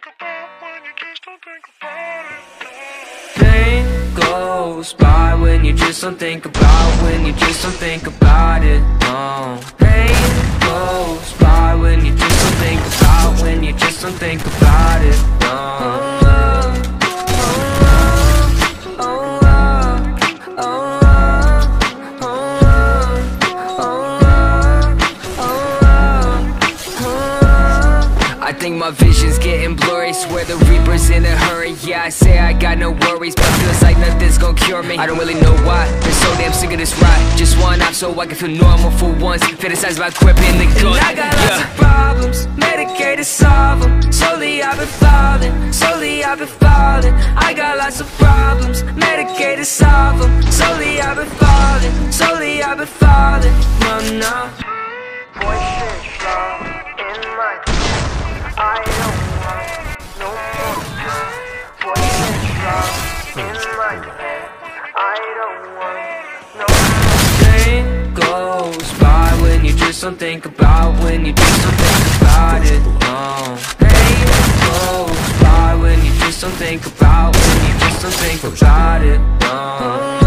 Pain goes by when you just don't think about, when you just don't think about it. No. Pain goes by when you just don't think about, when you just don't think about it. No. I think my vision's getting blurry, swear the Reaper's in a hurry. Yeah, I say I got no worries, but feels like nothing's gonna cure me. I don't really know why, been so damn sick of this ride. Just one off so I can feel normal for once. Fantasize about gripping the gun. And I got lots of problems, medicated to solve them. Slowly I've been falling, slowly I've been falling. I got lots of problems, medicated to solve them. Slowly I've been falling, slowly I've been falling. No, no. Voices loud in my I don't want no more time. Voices loud in my head. I don't want no more. Pain goes by when you just don't think about, when you just don't think about it. No. Pain goes by when you just don't think about, when you just don't think about it. No.